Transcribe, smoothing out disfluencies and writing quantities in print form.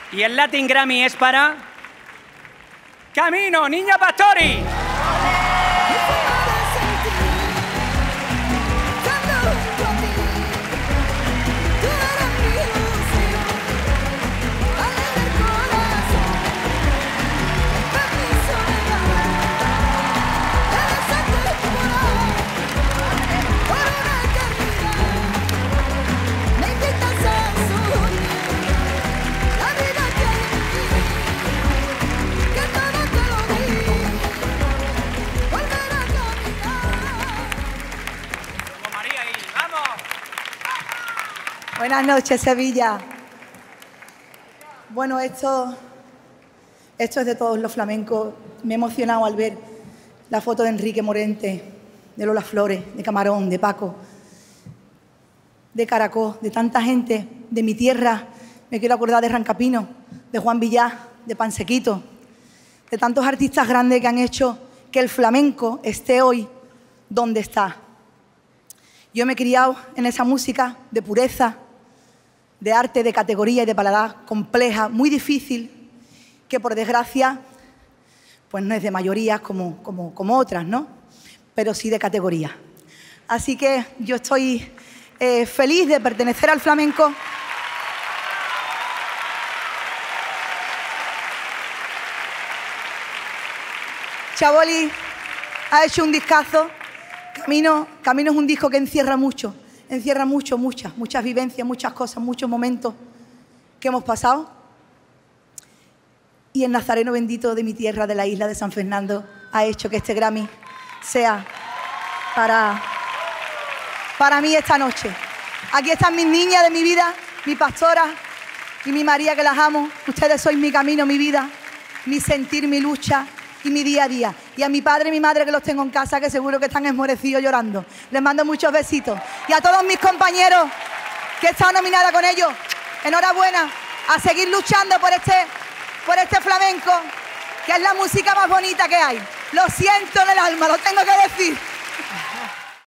Y el Latin Grammy es para Camino, Niña Pastori. Buenas noches, Sevilla. Bueno, esto es de todos los flamencos. Me he emocionado al ver la foto de Enrique Morente, de Lola Flores, de Camarón, de Paco, de Caracol, de tanta gente, de mi tierra. Me quiero acordar de Rancapino, de Juan Villá, de Pansequito, de tantos artistas grandes que han hecho que el flamenco esté hoy donde está. Yo me he criado en esa música de pureza, de arte, de categoría y de paladar compleja, muy difícil, que por desgracia pues no es de mayoría como otras, ¿no? Pero sí de categoría. Así que yo estoy feliz de pertenecer al flamenco. Chaboli ha hecho un discazo. Camino es un disco que encierra mucho, muchas vivencias, muchas cosas, muchos momentos que hemos pasado. Y el Nazareno bendito de mi tierra, de la isla de San Fernando, ha hecho que este Grammy sea para mí esta noche. Aquí están mis niñas de mi vida, mi pastora y mi María, que las amo. Ustedes sois mi camino, mi vida, mi sentir, mi lucha y mi día a día. Y a mi padre y mi madre, que los tengo en casa, que seguro que están esmorecidos llorando. Les mando muchos besitos. Y a todos mis compañeros que he estado nominada con ellos, enhorabuena, a seguir luchando por este flamenco, que es la música más bonita que hay. Lo siento en el alma, lo tengo que decir.